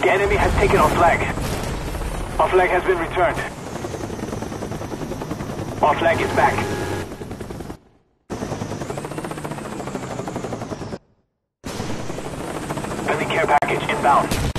The enemy has taken our flag. Our flag has been returned. Our flag is back. Friendly care package inbound.